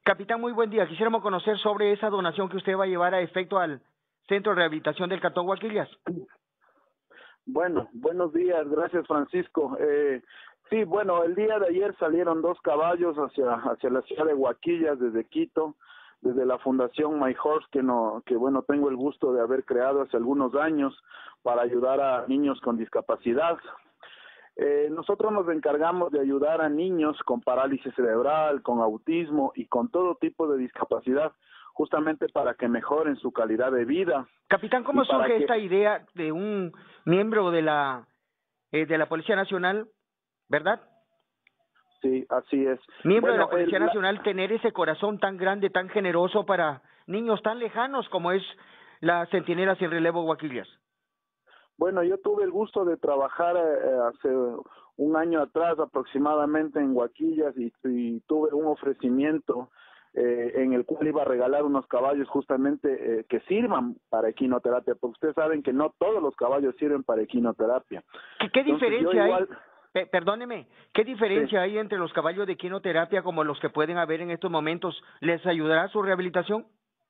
Capitán, muy buen día. Quisiéramos conocer sobre esa donación que usted va a llevar a efecto al Centro de Rehabilitación del Cantón Guaquillas. Bueno, buenos días, gracias Francisco. Sí, bueno, el día de ayer salieron 2 caballos hacia la ciudad de Guaquillas desde Quito, desde la Fundación My Horse, que bueno, tengo el gusto de haber creado hace algunos años para ayudar a niños con discapacidad. Nosotros nos encargamos de ayudar a niños con parálisis cerebral, con autismo y con todo tipo de discapacidad, justamente para que mejoren su calidad de vida. Capitán, Y ¿cómo para surge que, esta idea de un miembro de la Policía Nacional, verdad? sí, así es. Miembro de la Bueno, Policía Nacional, tener ese corazón tan grande, tan generoso para niños tan lejanos como es la Centinela Sin Relevo Guaquillas? Bueno, yo tuve el gusto de trabajar hace un año atrás aproximadamente en Guaquillas y tuve un ofrecimiento en el cual iba a regalar unos caballos justamente que sirvan para equinoterapia, porque ustedes saben que no todos los caballos sirven para equinoterapia. ¿Qué Entonces yo diferencia hay? igual, Perdóneme, ¿qué sí, diferencia hay entre los caballos de equinoterapia como los que pueden haber en estos momentos? ¿Les ayudará a su rehabilitación?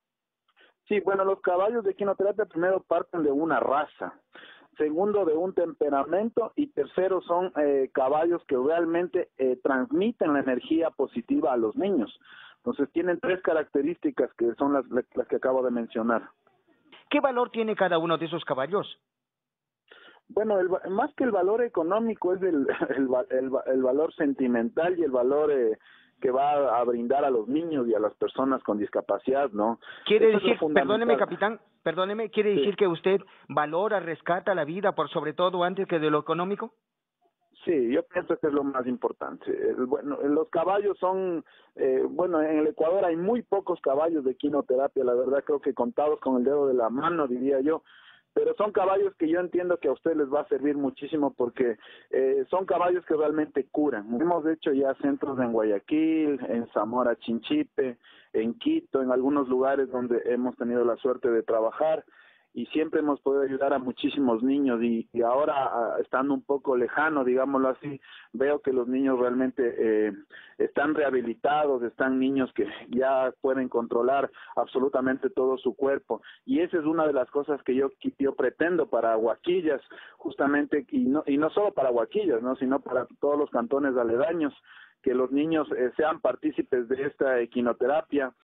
sí, bueno, los caballos de equinoterapia primero parten de una raza, segundo de un temperamento y tercero son caballos que realmente transmiten la energía positiva a los niños. Entonces tienen 3 características que son las que acabo de mencionar. ¿Qué valor tiene cada uno de esos caballos? Bueno, más que el valor económico es el valor sentimental y el valor que va a brindar a los niños y a las personas con discapacidad, ¿no? Quiere Eso es lo decir, perdóneme, fundamental. capitán, perdóneme, ¿quiere Sí. decir que usted valora, rescata la vida por sobre todo antes que de lo económico? Sí, yo pienso que es lo más importante. Bueno, los caballos son, bueno, en el Ecuador hay muy pocos caballos de quinoterapia, la verdad creo que contados con el dedo de la mano, diría yo, pero son caballos que yo entiendo que a ustedes les va a servir muchísimo porque son caballos que realmente curan. Hemos hecho ya centros en Guayaquil, en Zamora Chinchipe, en Quito, en algunos lugares donde hemos tenido la suerte de trabajar y siempre hemos podido ayudar a muchísimos niños y ahora estando un poco lejano, digámoslo así, veo que los niños realmente están rehabilitados, están niños que ya pueden controlar absolutamente todo su cuerpo y esa es una de las cosas que yo pretendo para Guaquillas, justamente, y no solo para Guaquillas, ¿no? Sino para todos los cantones aledaños, que los niños sean partícipes de esta equinoterapia